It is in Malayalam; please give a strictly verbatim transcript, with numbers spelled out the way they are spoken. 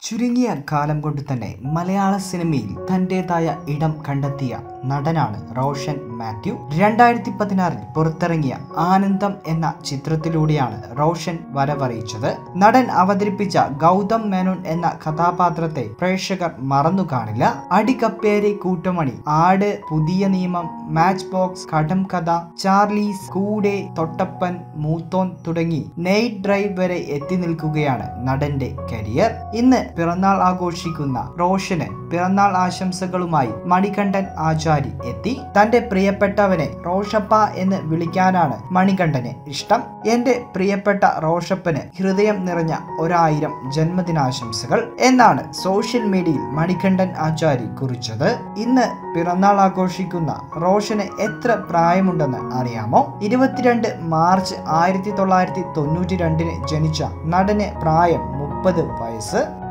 ചുരുങ്ങിയ കാലം കൊണ്ട് തന്നെ മലയാള സിനിമയിൽ തന്റേതായ ഇടം കണ്ടെത്തിയ നടനാണ് റോഷൻ മാത്യു. രണ്ടായിരത്തി പതിനാറിൽ പുറത്തിറങ്ങിയ ആനന്ദം എന്ന ചിത്രത്തിലൂടെയാണ് റോഷൻ വരവറിയിച്ചത്. നടൻ അവതരിപ്പിച്ച ഗൗതം മേനോൻ എന്ന കഥാപാത്രത്തെ പ്രേക്ഷകർ മറന്നു കാണില്ല. അടികപ്പേരി കൂട്ടമണി, ആട്, പുതിയ നിയമം, മാച്ച് ബോക്സ്, കടം കഥ, ചാർലീസ്, കൂടെ, തൊട്ടപ്പൻ, മൂത്തോൻ തുടങ്ങി നൈറ്റ് ഡ്രൈവ് വരെ എത്തി നിൽക്കുകയാണ് നടന്റെ കരിയർ. ഇന്ന് പിറന്നാൾ ആഘോഷിക്കുന്ന റോഷന് പിറന്നാൾ ആശംസകളുമായി മണികണ്ഠൻ ആചാരി എത്തി. തന്റെ പ്രിയപ്പെട്ടവനെ റോഷപ്പ എന്ന് വിളിക്കാനാണ് മണികണ്ഠന് ഇഷ്ടം. എന്റെ പ്രിയപ്പെട്ട റോഷപ്പന് ഹൃദയം നിറഞ്ഞ ഒരായിരം ജന്മദിനാശംസകൾ എന്നാണ് സോഷ്യൽ മീഡിയയിൽ മണികണ്ഠൻ ആചാരി കുറിച്ചത്. ഇന്ന് പിറന്നാൾ ആഘോഷിക്കുന്ന റോഷന് എത്ര പ്രായമുണ്ടെന്ന് അറിയാമോ? ഇരുപത്തിരണ്ട് മാർച്ച് ആയിരത്തി തൊള്ളായിരത്തി തൊണ്ണൂറ്റി രണ്ടിന് ജനിച്ച നടന് പ്രായം മുപ്പത് വയസ്സ്.